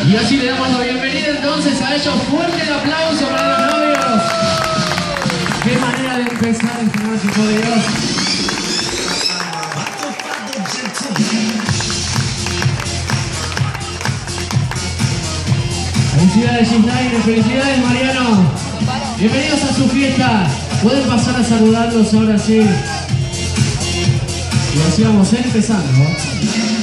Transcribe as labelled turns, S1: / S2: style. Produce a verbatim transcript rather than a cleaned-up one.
S1: Y así le damos la bienvenida entonces a ellos. Fuerte el aplauso para los novios. Qué manera de empezar esta noche, por Dios. Felicidades Gisnaire, felicidades Mariano. Bienvenidos a su fiesta. Pueden pasar a saludarlos ahora sí. Y así vamos empezando.